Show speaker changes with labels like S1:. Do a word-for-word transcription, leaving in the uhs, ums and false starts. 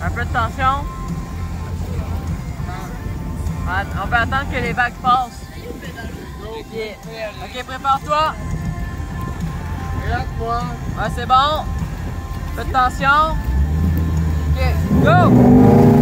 S1: Un peu de tension. On peut attendre que les vagues passent. Okay. Ok, prépare-toi.
S2: Regarde-moi.
S1: Ouais, c'est bon. Peu de tension. Ok, go!